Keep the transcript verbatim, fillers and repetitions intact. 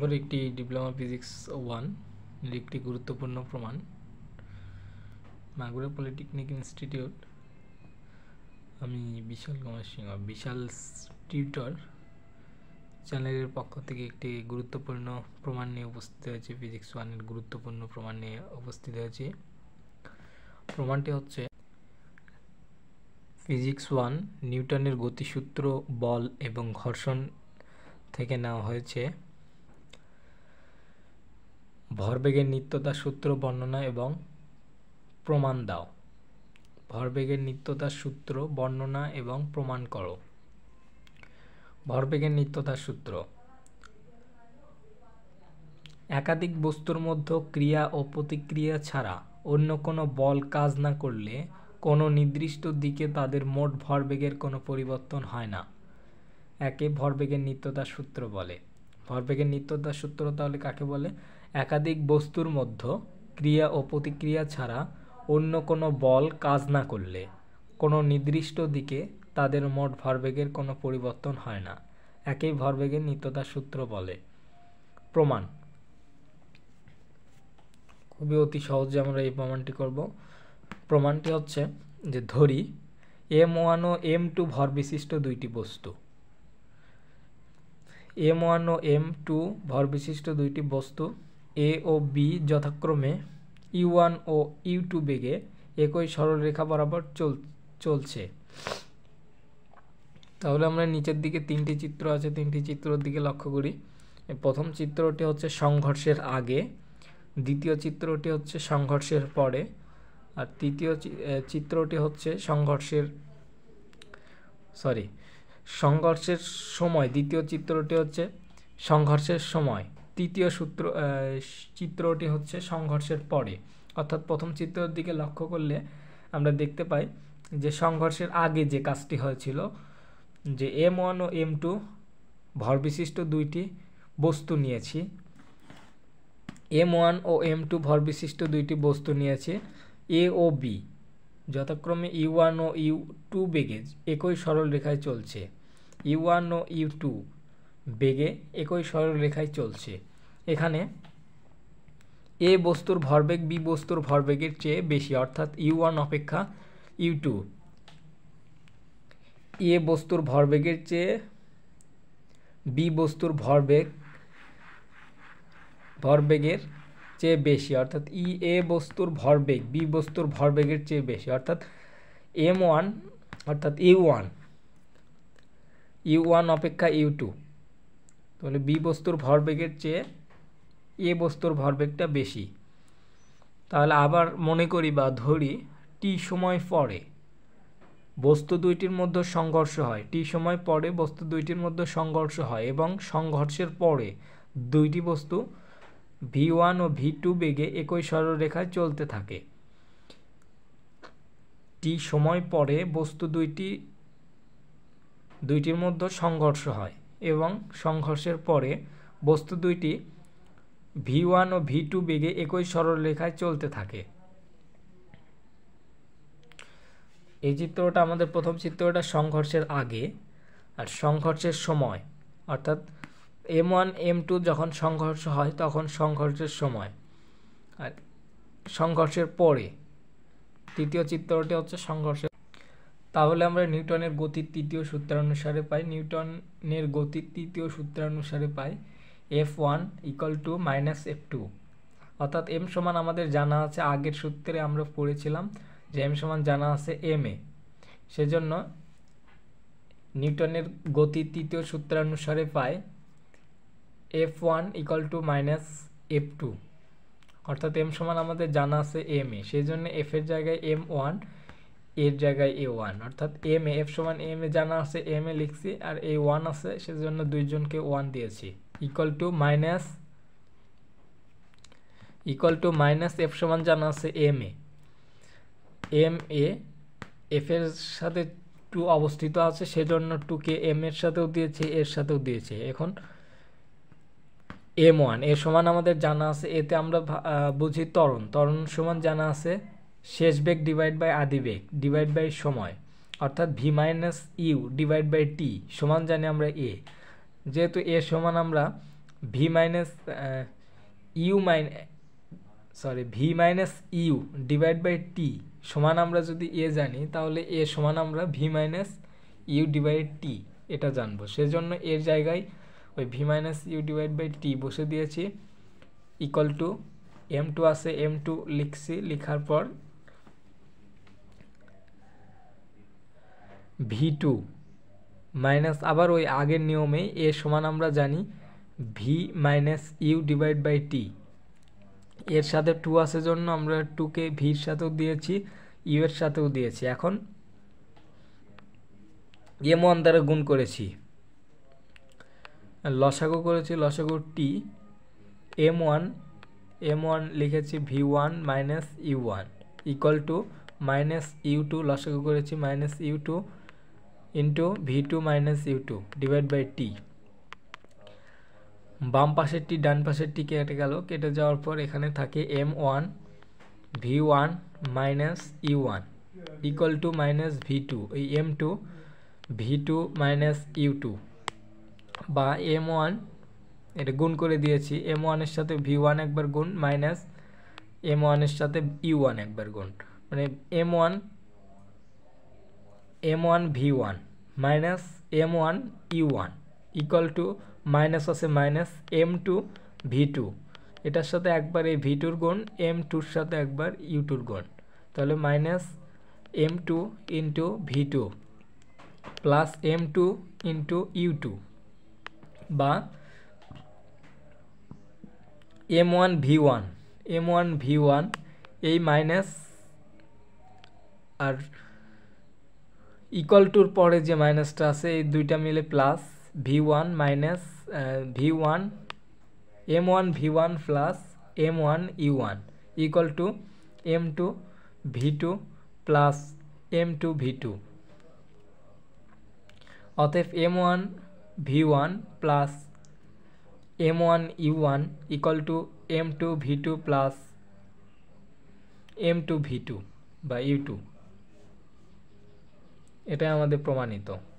নম্বর একটি diploma physics one এর একটি গুরুত্বপূর্ণ প্রমাণ। মাগুরা পলিটেকনিক ইনস্টিটিউট, আমি বিশাল কুমার সিংহ, বিশাল টিউটর চ্যানেলের পক্ষ থেকে একটি গুরুত্বপূর্ণ প্রমাণ নিয়ে উপস্থিত হয়েছে। ফিজিক্স ওয়ানের গুরুত্বপূর্ণ প্রমাণ নিয়ে উপস্থিত হয়েছে। প্রমাণটি হচ্ছে ফিজিক্স ওয়ান নিউটনের গতিসূত্র, বল এবং ঘর্ষণ থেকে নেওয়া হয়েছে। ভরবেগের নিত্যতার সূত্র বর্ণনা এবং প্রমাণ দাও। ভরবেগের নিত্যতার সূত্র বর্ণনা এবং প্রমাণ করো। ভরবেগের নিত্যতার সূত্র: একাধিক বস্তুর মধ্যে ক্রিয়া ও প্রতিক্রিয়া ছাড়া অন্য কোনো বল কাজ না করলে কোনো নির্দিষ্ট দিকে তাদের মোট ভরবেগের কোনো পরিবর্তন হয় না। একে ভরবেগের নিত্যতার সূত্র বলে। ভরবেগের নিত্যতার সূত্র তাহলে কাকে বলে? একাধিক বস্তুর মধ্যে ক্রিয়া ও প্রতিক্রিয়া ছাড়া অন্য কোনো বল কাজ না করলে কোনো নির্দিষ্ট দিকে তাদের মোট ভরবেগের কোনো পরিবর্তন হয় না। একেই ভরবেগের নিত্যতার সূত্র বলে। প্রমাণ: খুবই অতি সহজে আমরা এই প্রমাণটি করব। প্রমাণটি হচ্ছে যে ধরি এম ওয়ান ও এম টু ভর বিশিষ্ট দুইটি বস্তু। এম ওয়ান ও এম টু ভর বিশিষ্ট দুইটি বস্তু এ ও বি যথাক্রমে ইউ ওয়ান ও ইউ টু বেগে একই সরলরেখা বরাবর চল চলছে তাহলে আমরা নিচের দিকে তিনটি চিত্র আছে, তিনটি চিত্রের দিকে লক্ষ্য করি। প্রথম চিত্রটি হচ্ছে সংঘর্ষের আগে, দ্বিতীয় চিত্রটি হচ্ছে সংঘর্ষের পরে, আর তৃতীয় চিত্রটি হচ্ছে সংঘর্ষের সরি সংঘর্ষের সময়। দ্বিতীয় চিত্রটি হচ্ছে সংঘর্ষের সময়। তৃতীয় সূত্র চিত্রটি হচ্ছে সংঘর্ষের পরে। অর্থাৎ প্রথম চিত্রের দিকে লক্ষ্য করলে আমরা দেখতে পাই যে সংঘর্ষের আগে যে কাজটি হয়েছিল, যে এম ওয়ান ও এম টু ভর বিশিষ্ট দুইটি বস্তু নিয়েছি। এম ওয়ান ও এম টু ভর বিশিষ্ট দুইটি বস্তু নিয়েছে এ ও বি যথাক্রমে ইউ ওয়ান ও ইউ টু বেগে একই সরল রেখায় চলছে। ইউ ওয়ান ও ইউ টু বেগে একই সরল রেখায় চলছে। এখানে এ বস্তুর ভরবেগ বি বস্তুর ভরবেগের চেয়ে বেশি, অর্থাৎ ইউ ওয়ান অপেক্ষা ইউ টু। এ বস্তুর ভরবেগের চেয়ে বি বস্তুর ভরবেগ ভরবেগের চেয়ে বেশি, অর্থাৎ ই এ বস্তুর ভরবেগ বি বস্তুর ভরবেগের চেয়ে বেশি, অর্থাৎ এম ওয়ান অর্থাৎ ইউ ওয়ান ইউ ওয়ান অপেক্ষা ইউ টু। তাহলে বি বস্তুর ভরবেগের চেয়ে এ বস্তুর ভরবেগটা বেশি। তাহলে আবার মনে করি বা ধরি টি সময় পরে বস্তু দুইটির মধ্যে সংঘর্ষ হয়। টি সময় পরে বস্তু দুইটির মধ্যে সংঘর্ষ হয় এবং সংঘর্ষের পরে দুইটি বস্তু ভি ওয়ান ও ভি টু বেগে একই সরলরেখায় চলতে থাকে। টি সময় পরে বস্তু দুইটি দুইটির মধ্যে সংঘর্ষ হয় এবং সংঘর্ষের পরে বস্তু দুইটি ভি ওয়ান ও ভি টু বেগে একই সরলরেখায় চলতে থাকে। এই চিত্রটা আমাদের প্রথম চিত্রটা সংঘর্ষের আগে, আর সংঘর্ষের সময় অর্থাৎ এম ওয়ান এম টু যখন সংঘর্ষ হয় তখন সংঘর্ষের সময়, আর সংঘর্ষের পরে তৃতীয় চিত্রটি হচ্ছে সংঘর্ষের। তাহলে আমরা নিউটনের গতির তৃতীয় সূত্রানুসারে পাই নিউটনের গতির তৃতীয় সূত্রানুসারে পাই F one equal to minus F two. অর্থাৎ এম সমান আমাদের জানা আছে, আগের সূত্রে আমরা পড়েছিলাম যে এম সমান জানা আছে এম এ। সেজন্য নিউটনের গতির তৃতীয় সূত্রানুসারে পাই F one equal to minus F two. অর্থাৎ এম সমান আমাদের জানা আছে এম এ, সেই জন্য এফ এর জায়গায় এম ওয়ান, এর জায়গায় এ ওয়ান। অর্থাৎ এম এ এফ সমান এম এ জানা আছে এম এ লিখছি, আর এ ওয়ান আছে সেজন্য দুইজনকে ওয়ান দিয়েছি। Equal to minus equal to minus F সমান জানা আছে m a. M a F এর সাথে টু অবস্থিত আছে, সেজন্য টুকে এম এর সাথেও দিয়েছে, এর সাথেও দিয়েছে। এখন এম ওয়ান এর সমান আমাদের জানা আছে, এতে আমরা বুঝি ত্বরণ। ত্বরণ সমান জানা আছে শেষ বেগ ডিভাইড বাই আদি বেগ ডিভাইড বাই সময়, অর্থাৎ v minus u divide by t সমান জানি আমরা এ। যেহেতু এ সমান আমরা v minus u min sorry v minus u divide by t সমান আমরা যদি এ জানি, তাহলে এ সমান আমরা v minus u divide t এটা জানবো। সেজন্য এর জায়গায় ওই v minus u divide by t বসে দিয়েছি, ইকুয়াল টু এম টু আছে এম টু লিখছি, লিখার পর ভি টু মাইনাস আবার ওই আগের নিয়মে এ সমান আমরা জানি v minus u divide by t, এর সাথে টু আছে জন্য আমরা টুকে ভির সাথেও দিয়েছি, ইউ এর সাথেও দিয়েছি। এখন এম ওয়ান দ্বারা গুণ করেছি, লসাগু করেছি, লসাগু টি এম ওয়ান এম ওয়ান লিখেছি v one minus u one equal to minus u two, লসাগু করেছি minus u two into v two minus u two divide by t. বাম পাশের টি ডান পাশের টি কেটে গেল, কেটে যাওয়ার পর এখানে থাকে m one v one minus u one equal to minus v two, এই m two v two minus u two বা এম ওয়ান এটা গুণ করে দিয়েছি, এম ওয়ানের সাথে ভি ওয়ান একবার গুণ মাইনাস এম ওয়ানের সাথে ইউ ওয়ান একবার গুণ, মানে m one m one v one minus m one u one equal to minus আছে minus m two v two, এটার সাথে একবার এই ভি টুর গুণ, এম টুর সাথে একবার ইউ টুর গুণ, তাহলে minus m two into v two plus m two into u two বা m one v one m one v one এই মাইনাস আর ইকুয়াল টুর পরে যে মাইনাসটা আছে এই দুইটা মিলে plus v one minus v one m one v one plus m one u one equal to m two v two plus m two v two. অতএব m one v one plus m one u one equal to m two v two plus m two v two বা u two, এটাই আমাদের প্রমাণিত।